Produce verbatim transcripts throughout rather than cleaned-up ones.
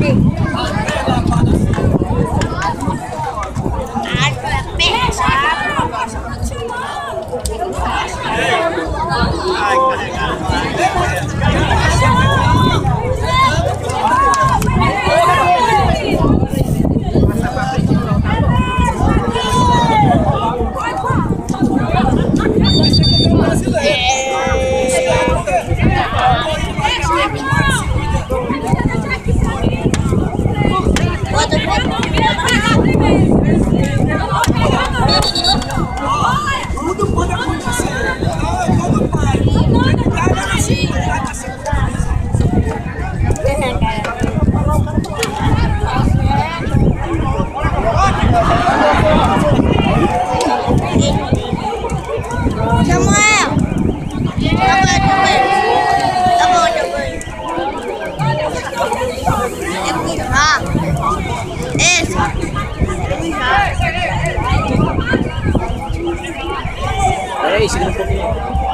Ei, segura um pouquinho.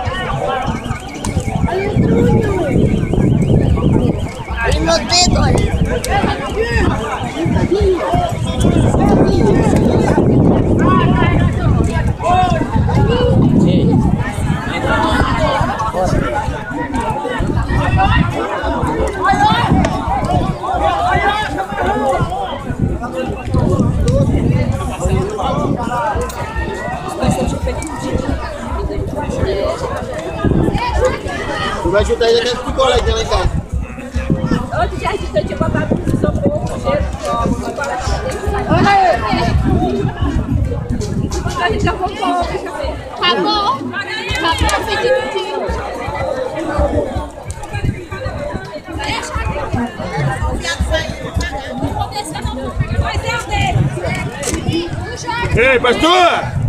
E meu dedo, olha. Tu vai chutar ele até que ficou lá em casa. Outro dia a gente tinha botado no isopor, cheiro de copo. Olha aí. A gente já voltou, deixa eu ver. Acabou. Acabou, pedido. Mas é o dele. Ei, pastor!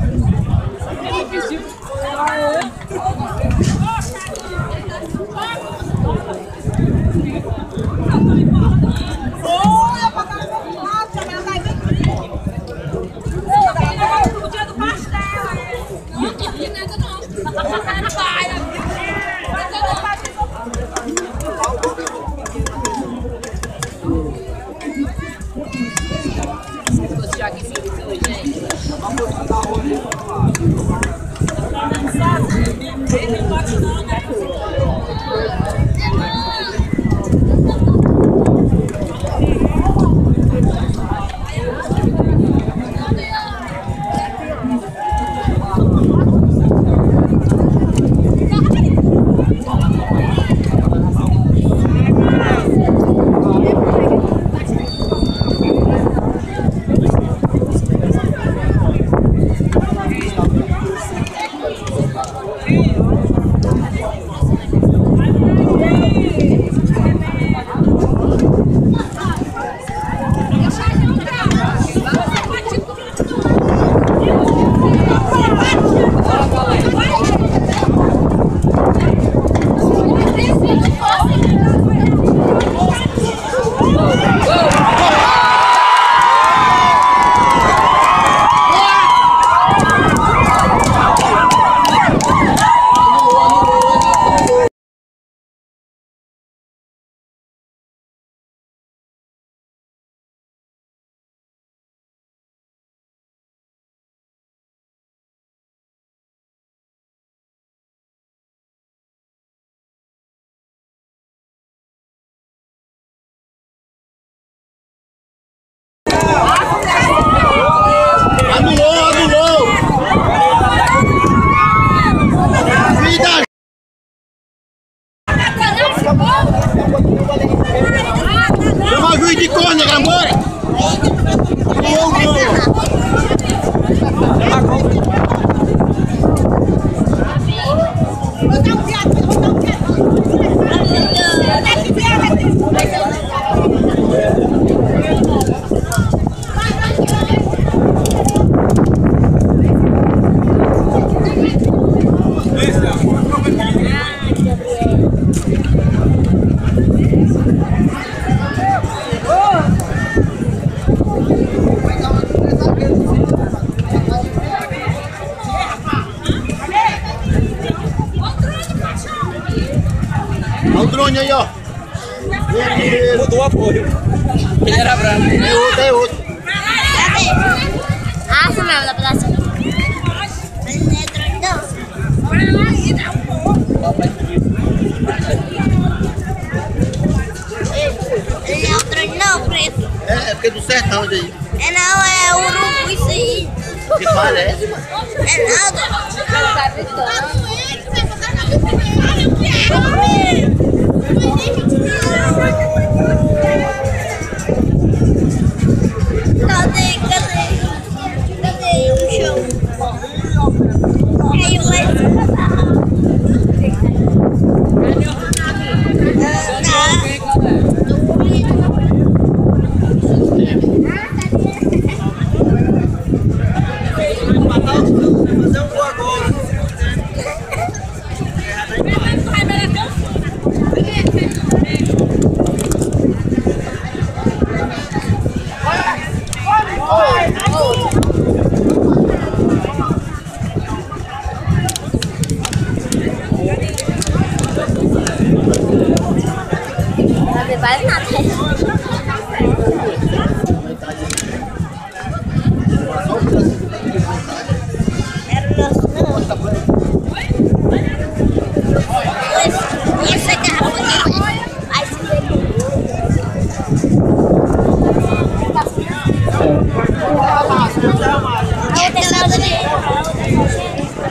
Uma juiz de corne, agora! Olha o drone aí, ó. Mudou o apoio. Ele era branco. É outro, é outro. Ah, sim, mesmo, dá pra dar assim. Mas não é drone, não. Ele não é o drone, não, preto. É, é porque é do sertão isso aí. É não, é urubu isso aí. Que parece, mano. É nada. Cadê, cadê? Cadê o chão? Caiu lá em cima. Não vale nada. Era o nosso, não. Esse, essa garrafa aqui, aí se vê. A outra lado ali.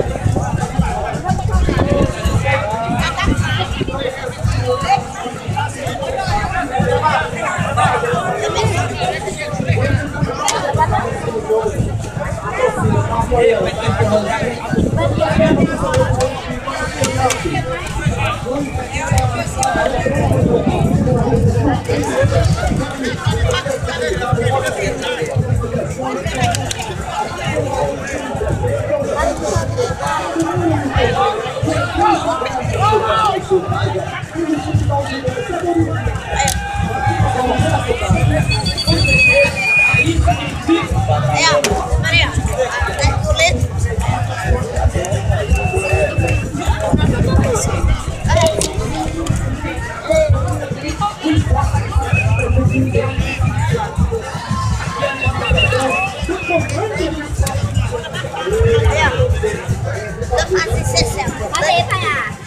Aí, ó, Maria, a coleta. Aí, ó, eu faço isso assim, ó. Cadê, pai?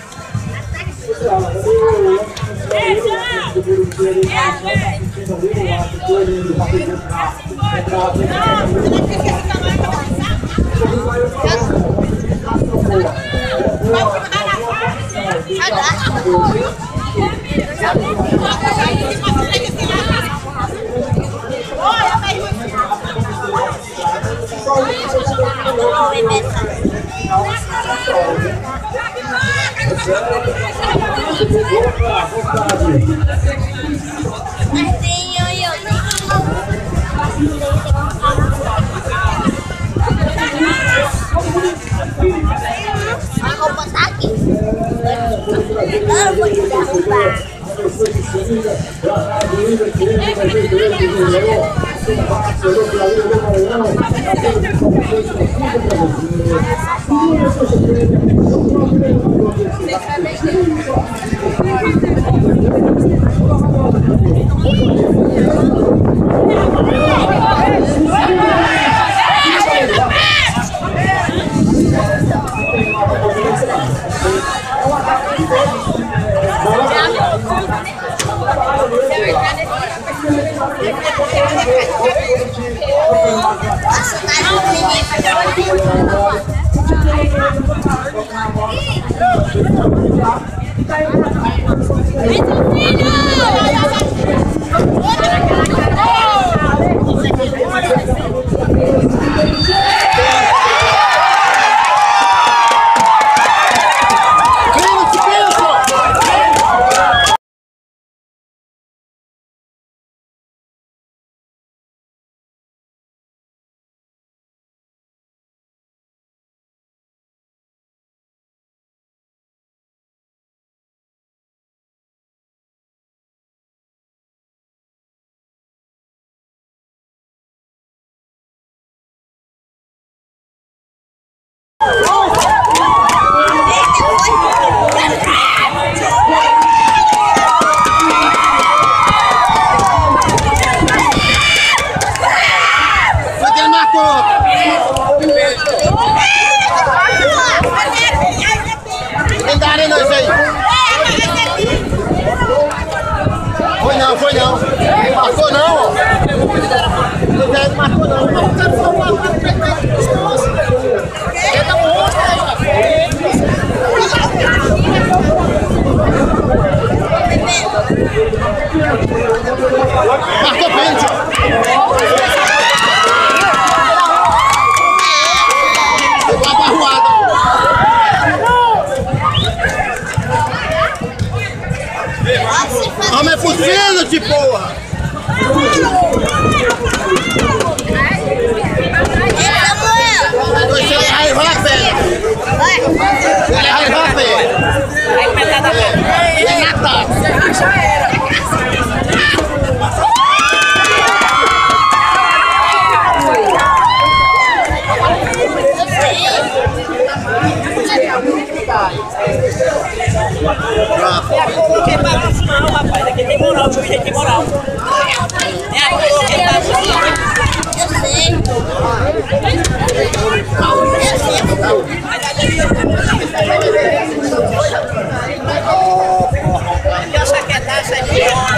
A roupa tá aqui. Eu vou te derrubar. Nossa, tá no pontos. Quem dá arena isso aí? Foi não, foi não. Marcou não, ó. Não marcou não. Marcou pênalti. Pegou a barruada. Homem é pro pênalti, porra! Ele vai rolar a perna. Ele vai rolar a perna. Ele ataca. Já era. Coloquei pra mal, rapaz. Aqui tem moral, meu jeito tem moral. É a coloquei pra mal. Eu sei. E essa quietaça aí.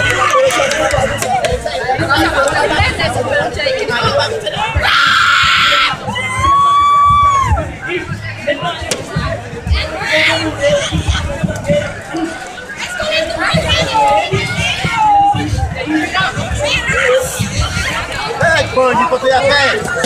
Ei, Bande, pra tu ir a pé!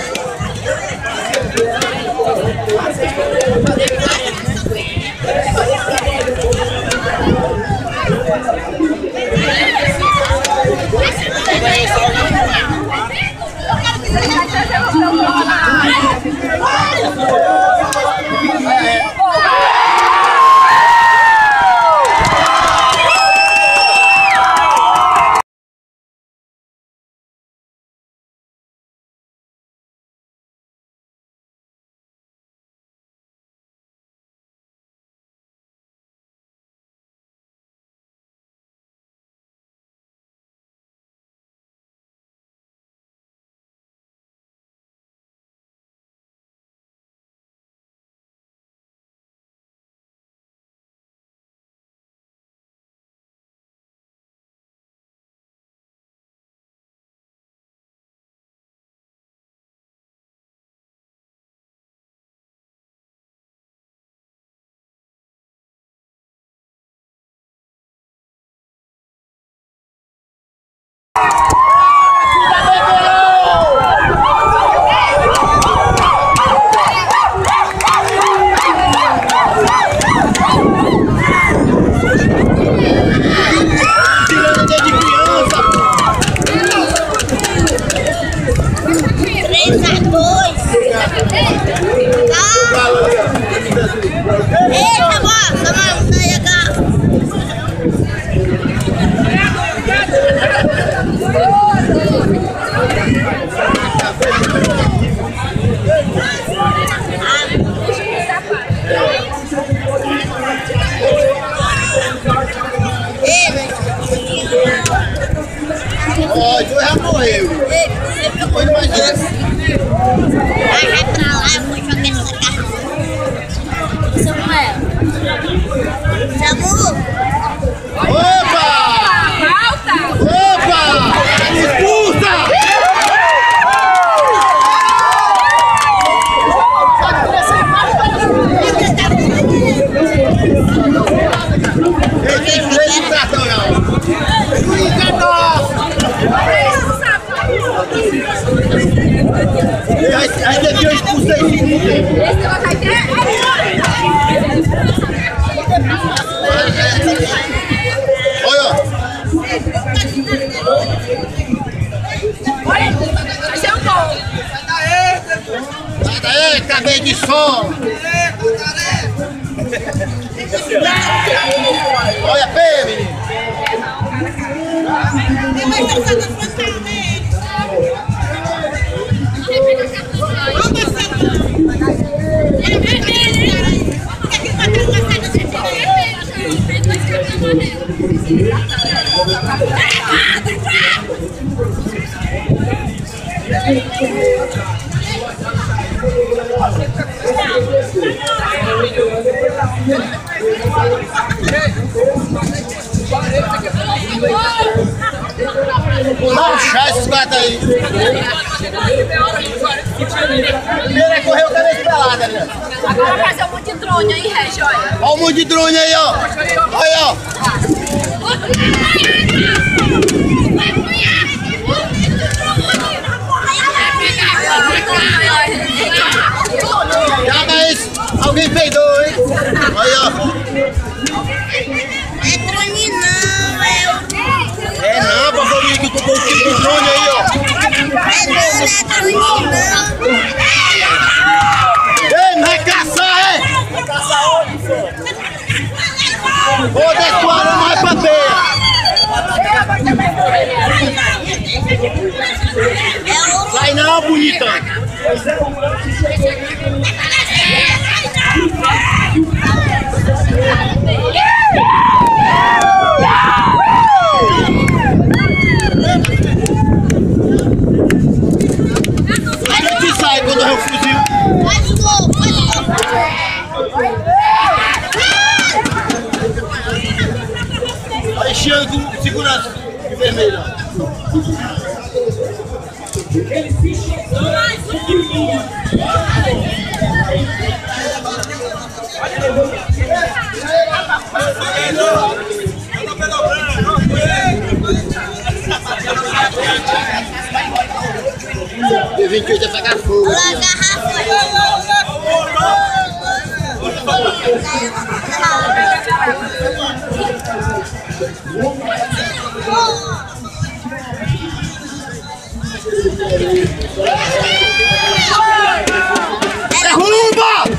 Eita, moça, não, sai cá. Ó, o já morreu. Depois imagina. Vai, vai pra lá, eu vou jogar essa carta. Samuel. Samu. Opa! Falta! Opa! Expulsa! Ele tem três de cartão, não. Ainda que eu expulsei esse olha! Vai ser um gol! Sai daí, cabelo de som! Olha, pé, menino! Dá um chá esses quatro aí. Primeiro é correr o cabeça pelada, né? Agora fazer um monte de drone aí, Regi, olha. Olha o monte de drone aí, ó. Olha, ó. Já, mas alguém peidou, hein? Olha, ó. É drone não, é o... É não, papai, que eu tô com o drone aí, ó. É drone, não é drone não. Ei, não vai caçar, é? Vai caçar onde, senhor? Ô, descoara mais pra terra. Sai não, bonita. A gente sai quando é o fuzil. Faz o gol, faz o gol. Aí chega com segurança de vermelho. D vinte e oito é pegar fogo. Olha a garrafa. Derruba!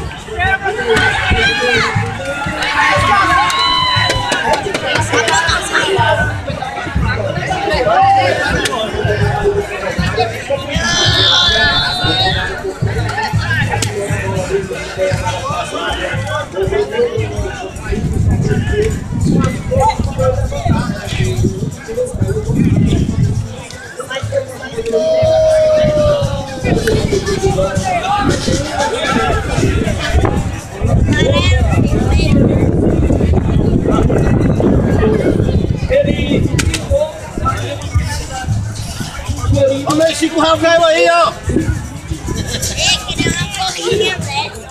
Olha aí, cinco reais caiu aí, ó. É, que deu uma corridinha dessa.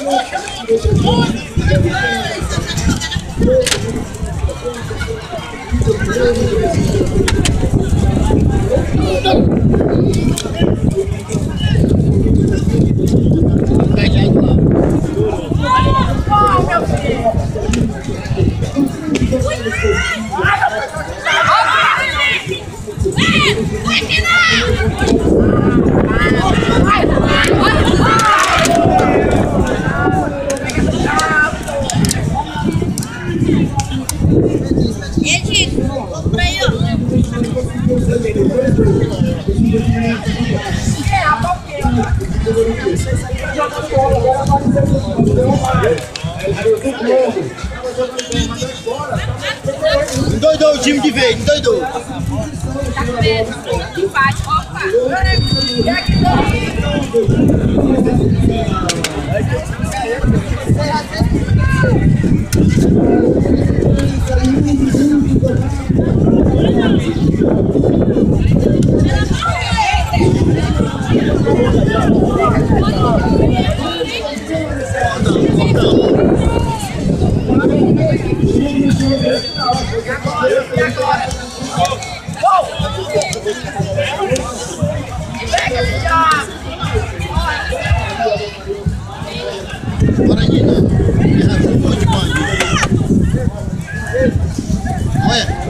Gente, compra aí, ó. Endoidou o time de vez, endoidou. Tá com medo, que faz, opa. Bora aqui, né? Olha.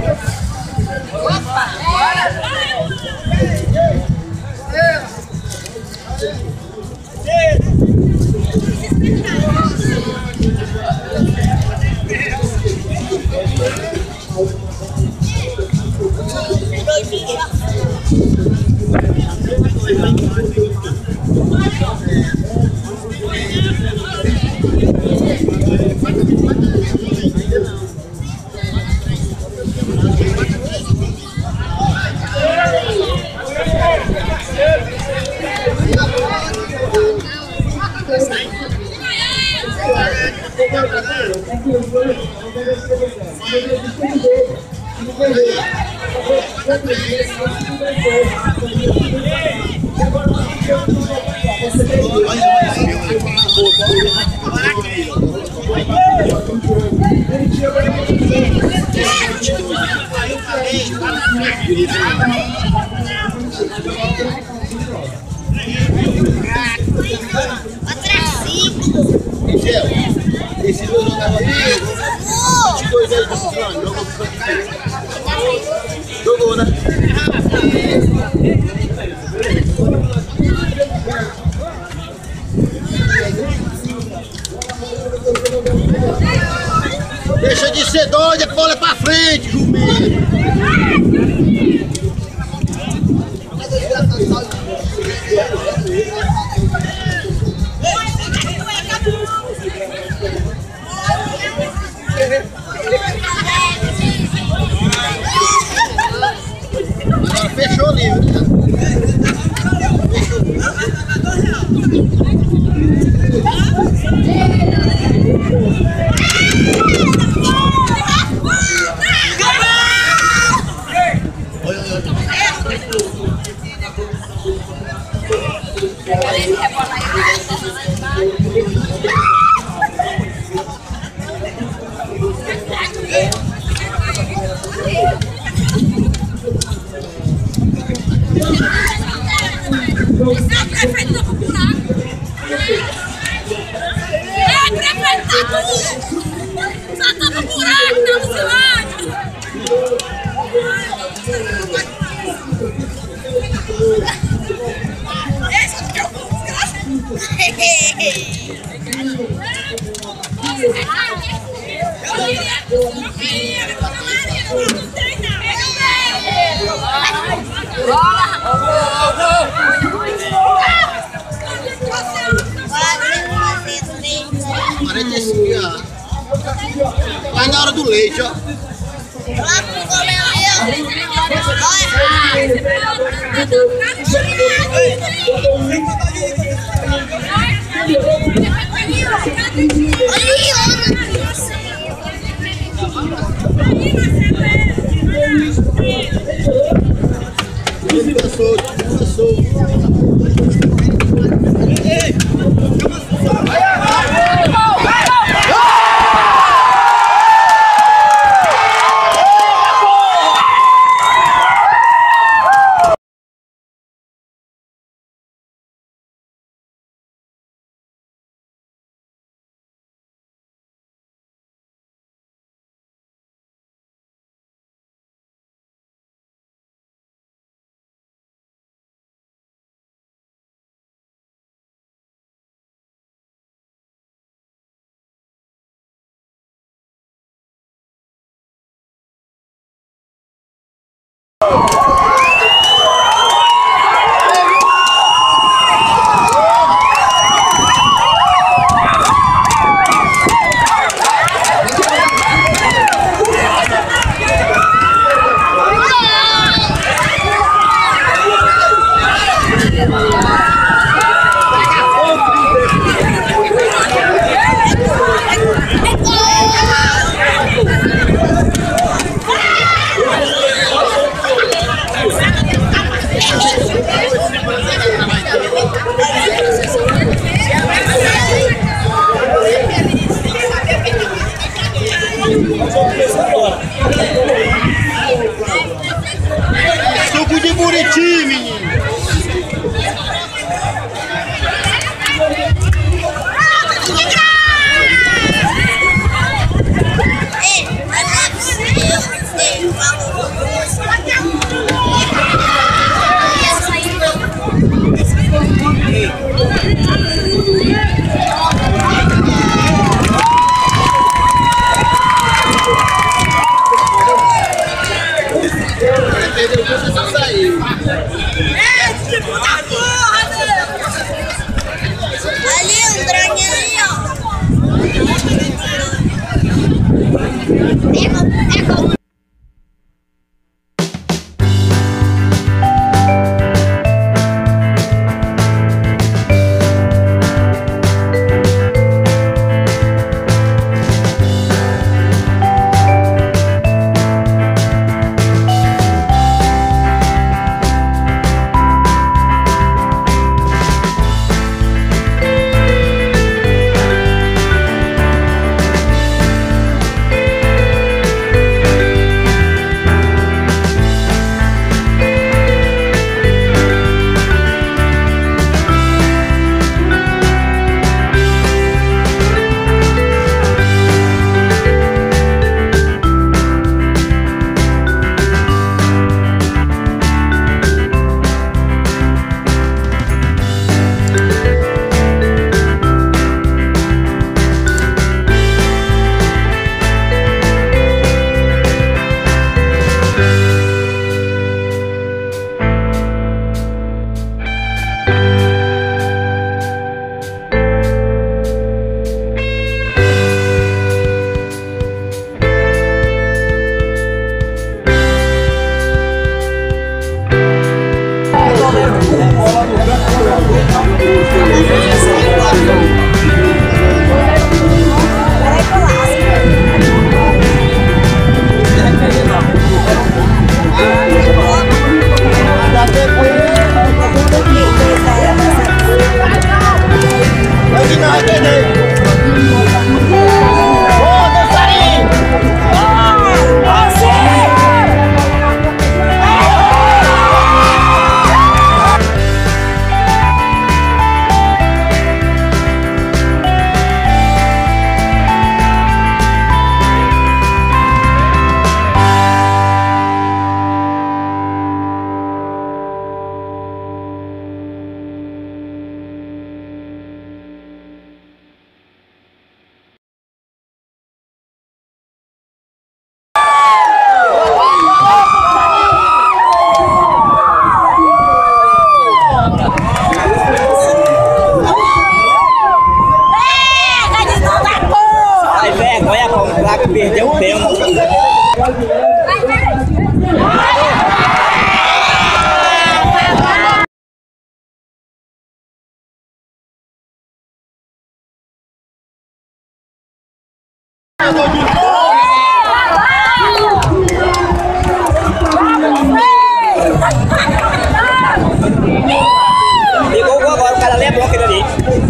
Michel, esse dois jogava aqui, vinte e dois anos desse plano, jogou, jogou, né? Deixa de ser doido, é bola pra frente, Jumento. Agora fechou o livro, né? Esse é o prefeito do buraco. É, prefeito, tá tudo. Só tá no buraco, tá no cilindro. Esse é o quarenta e cinco reais. Vai na hora do leite, ó. Fica solto, fica solto. Suco de Buriti, menino. Ali, um dragão ali, ó. É como Perdeu o pênalti. Ligou o gol agora, o cara lembrou aquele ali.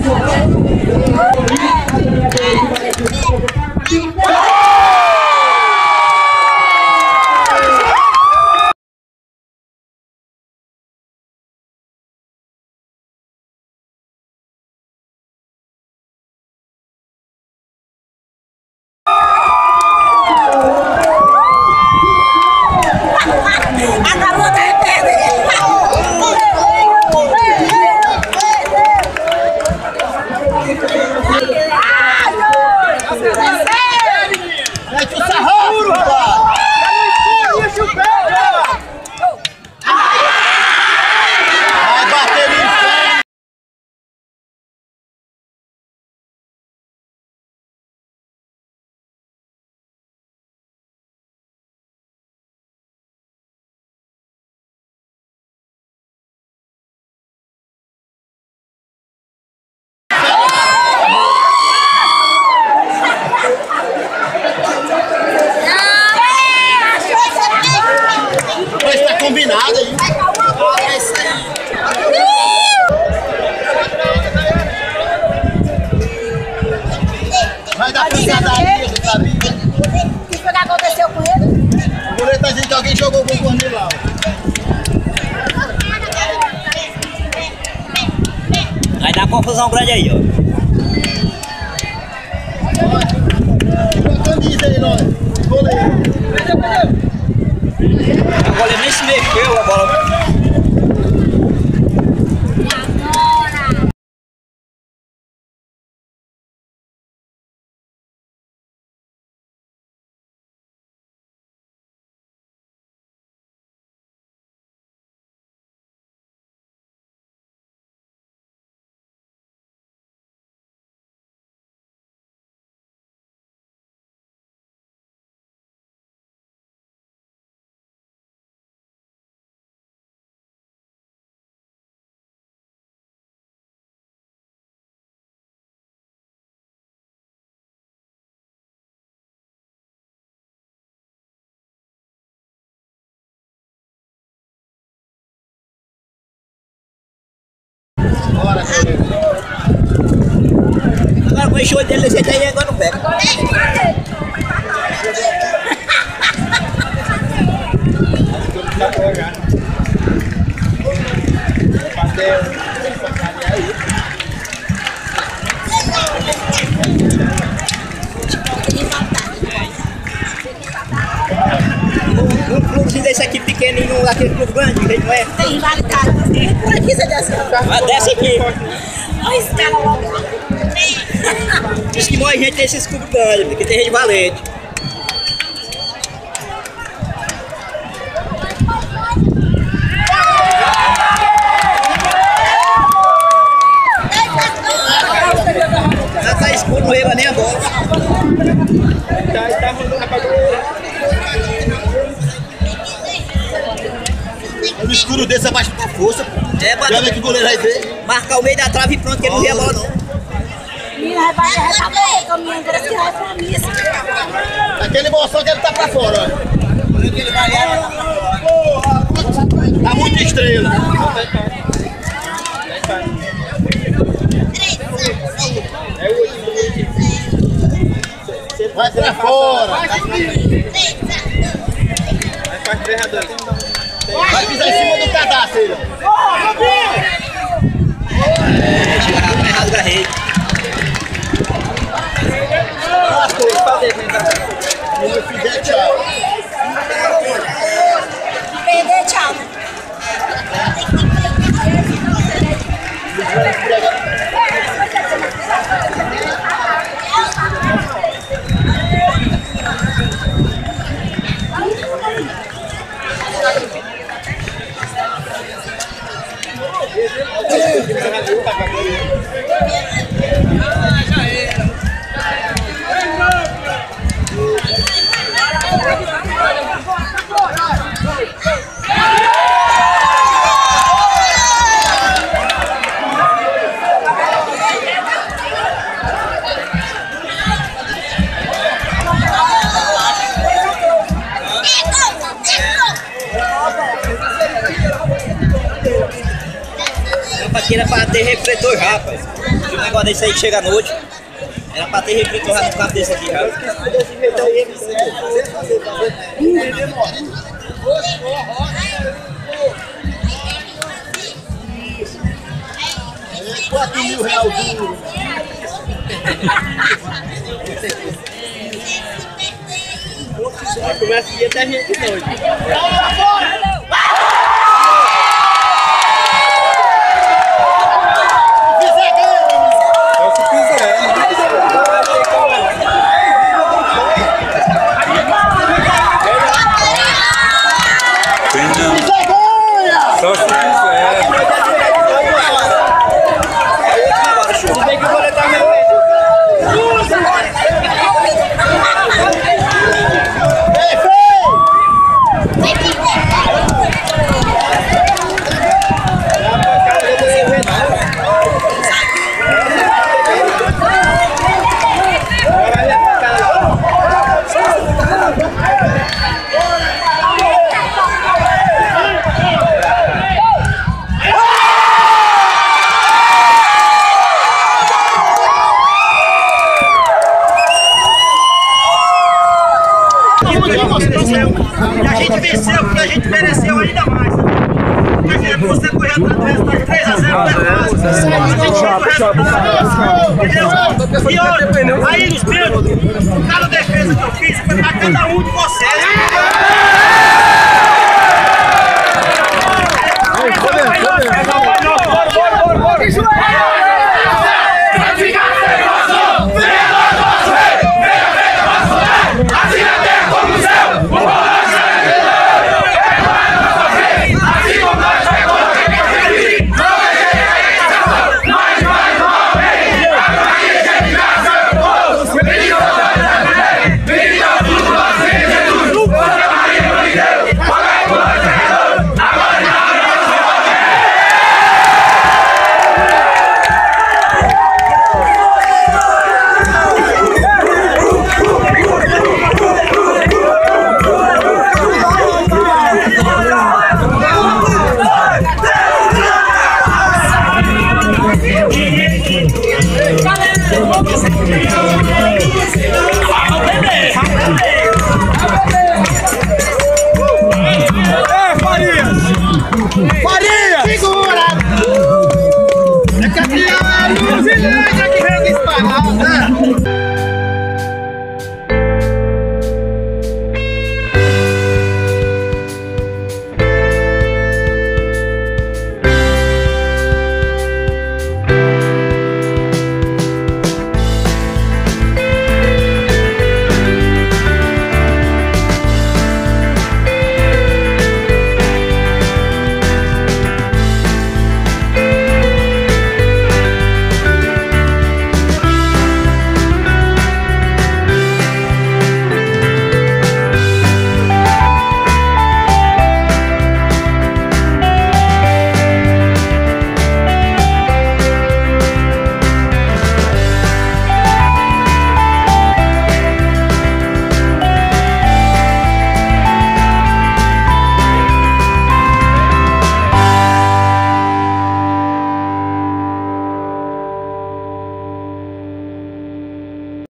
Combinado aí. É isso aí. Vai dar pancadaria, sabe? O que foi que aconteceu com ele? O goleiro tá dizendo que alguém jogou o gol por mim lá. Vai dar confusão grande aí, ó. Olha, camisa aí, nós. Goleiro. O goleiro nem se mexeu a bola. Bora, goleiro. Agora com esse olho dele, esse aí agora não pega. Um clube desse aqui pequenininho, aquele clube grande, ele não é? Tem rivalidade. Por aqui você desce. Ah, desce aqui. Olha esse cara logo. Diz que morre gente nesses clubes grandes, porque tem gente valente. Já tá escuro, não leva nem a bola. No escuro desse cabeça abaixo com a força. É, bota... Já vê que o goleiro vai ver. Marcar o meio da trave e pronto, que ele não vê a bola não. Menina, vai rebater com a minha agora que vai pra missa. Aquele bolsão que ele tá pra fora, olha. Tá muito estrela. Vai pra fora. Vai pisar em cima do cadastro aí. É, chega na errado da rede. Se fizer, tchau. Perder, tchau. Aqui era pra ter refletor já, rapaz. Se o negócio desse aí que chega à noite, era pra ter refletor já no carro desse aqui já. quatro mil reais duro. Começa o dia até a gente de noite. Só se quiser. Tudo bem que eu vou levar meu E a gente venceu porque a gente mereceu ainda mais. Porque você correr atrás do resultado três a zero não é fácil. Entendeu? E olha, aí nos pênaltis, cada defesa que eu fiz foi pra cada um de vocês.